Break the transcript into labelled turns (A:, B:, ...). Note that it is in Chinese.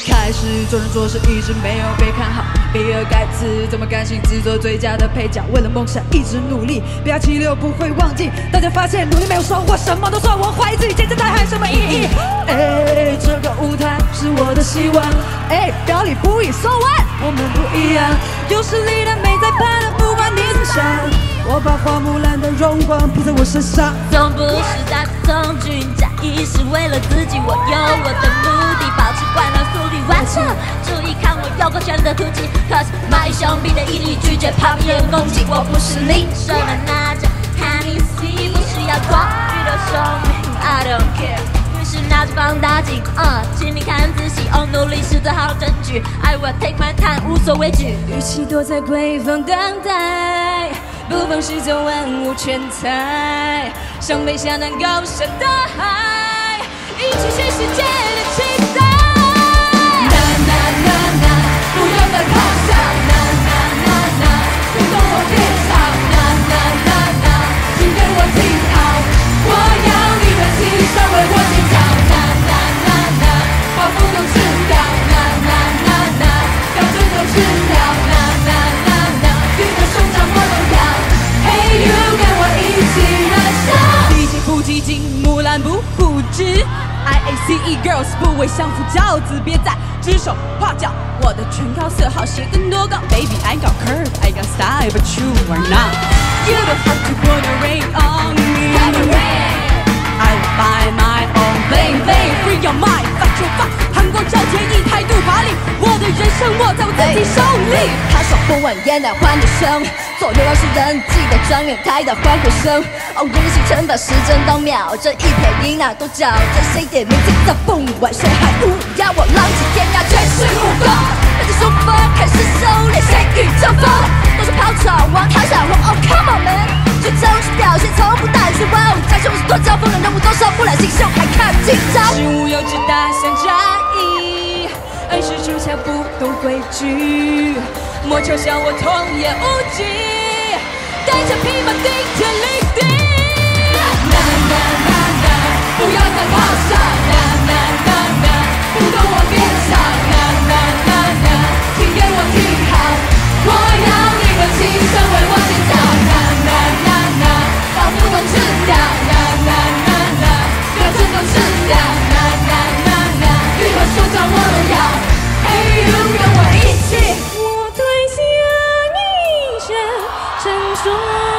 A: 开始做人做事一直没有被看好，比尔盖茨这么甘心只做最佳的配角，为了梦想一直努力，不要气馏不会忘记。大家发现努力没有收获，什么都算，我怀疑自己坚持它还有什么意义？哎，这个舞台是我的希望，哎，表里不一，so what？我们不一样，有实力的没在怕的，不管你怎么想。我把花木兰的荣光铺在我身上，
B: 从不是大从军，假意是为了自己，我有我的目的，保持欢乐速率完成。注意看我有够全的突击，可是卖兄弟的毅力拒绝旁人攻击，我不是你手上拿着 Hennessy， 不需要光遇到生命 I don't care。于是拿着放大镜，请你看仔细，努力是最好的证据。I will take my time， 无所畏惧。与其躲在闺房等待，不妨试着万物全才，向北向南高山大海，一起是世界的期待。呐呐呐呐，不要再咆哮！呐呐呐呐，不懂我别吵！呐呐呐呐，请跟我听好，我要你们齐声为我尖叫！呐呐呐呐，把风都吃掉！呐呐呐呐，标准都吃掉！呐呐呐呐，举个手掌我都要！嘿，you 跟我一起燃烧！激情不激进，木兰不固执。IACE girls 不为相夫教子，别再指手画脚。我的唇膏色号写更多高 ，Baby I got curve, I got style, but you are not. You don't have to put a ring on me. I will find my own bling bling, free your mind, 发就发，寒光照天，一态度华丽。我的人生握在我自己手里。
C: 他手不稳，烟来欢的声，左右要是人记得转眼台的欢呼声。哦，人形成本时针到秒针，一撇一捺都叫着谁点名字的不管谁还乌鸦，我浪迹天涯全是武功。拿着书本开始狩猎，谁与争锋？都是跑闯王逃下我 ，Oh come on man！ 最诚实表现从不带虚妄，在凶是多招风的人物都受不了形象，还看今朝。
B: 事物幼稚大像战役，恩师出鞘不懂规矩，莫嘲笑我童言无忌，单枪匹马顶天立地。呐呐呐呐，不要再咆哮！呐呐呐呐，不懂我别吵！呐呐呐呐，请给我听好，我要你们齐声为我尖叫！呐呐呐呐，把不懂吃掉！呐呐呐呐，标准都吃掉！呐呐呐呐，举个手掌我都要！嘿，you 跟我一起，我退下一身，闪烁。